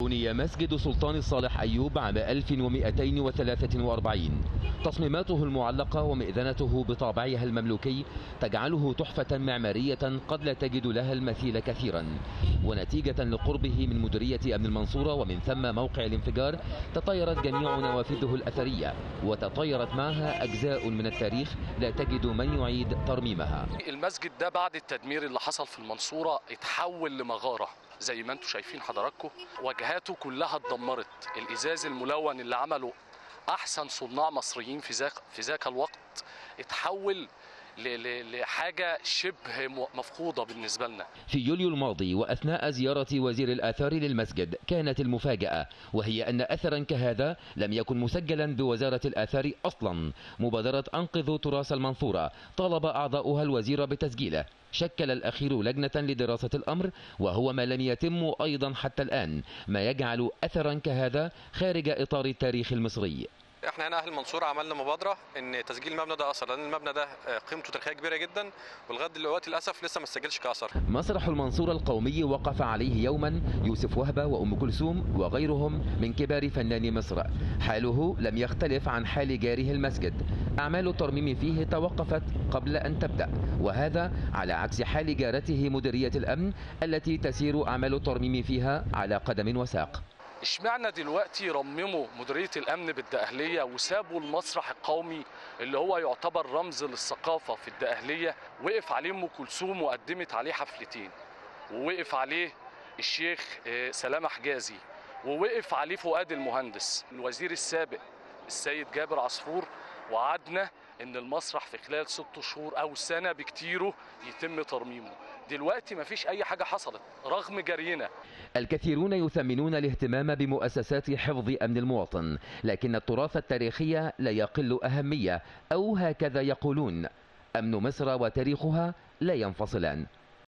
بني مسجد سلطان الصالح أيوب عام 1243. تصميماته المعلقة ومئذنته بطابعها المملوكي تجعله تحفة معمارية قد لا تجد لها المثيل كثيرا، ونتيجة لقربه من مديرية أمن المنصورة ومن ثم موقع الانفجار تطايرت جميع نوافذه الأثرية، وتطايرت معها أجزاء من التاريخ لا تجد من يعيد ترميمها. المسجد ده بعد التدمير اللي حصل في المنصورة اتحول لمغارة زي ما انتم شايفين حضراتكم، واجهاته كلها اتدمرت. الازاز الملون اللي عمله احسن صناع مصريين في ذاك الوقت اتحول لحاجة شبه مفقودة بالنسبة لنا. في يوليو الماضي وأثناء زيارة وزير الآثار للمسجد كانت المفاجأة، وهي أن أثرا كهذا لم يكن مسجلا بوزارة الآثار أصلا. مبادرة أنقذوا تراث المنصورة طالب أعضاؤها الوزير بتسجيله. شكل الأخير لجنة لدراسة الأمر، وهو ما لم يتم أيضا حتى الآن، ما يجعل أثرا كهذا خارج إطار التاريخ المصري. احنا هنا اهل المنصوره عملنا مبادره ان تسجيل المبنى ده اثر، لان المبنى ده قيمته تاريخيه كبيره جدا، ولغايه دلوقتي للاسف لسه ما سجلش كاثر. مسرح المنصوره القومي وقف عليه يوما يوسف وهبه وام كلثوم وغيرهم من كبار فناني مصر. حاله لم يختلف عن حال جاره المسجد، اعمال الترميم فيه توقفت قبل ان تبدا، وهذا على عكس حال جارته مديريه الامن التي تسير اعمال الترميم فيها على قدم وساق. اشمعنى دلوقتي رمموا مديرية الأمن بالدقهلية وسابوا المسرح القومي اللي هو يعتبر رمز للثقافة في الدقهلية؟ وقف عليه أم كلثوم وقدمت عليه حفلتين، ووقف عليه الشيخ سلامة حجازي، ووقف عليه فؤاد المهندس الوزير السابق السيد جابر عصفور، وعدنا ان المسرح في خلال 6 شهور او سنة بكتيره يتم ترميمه. دلوقتي مفيش اي حاجة حصلت رغم جرينا. الكثيرون يثمنون الاهتمام بمؤسسات حفظ امن المواطن، لكن التراث التاريخي لا يقل اهمية، او هكذا يقولون. امن مصر وتاريخها لا ينفصلان.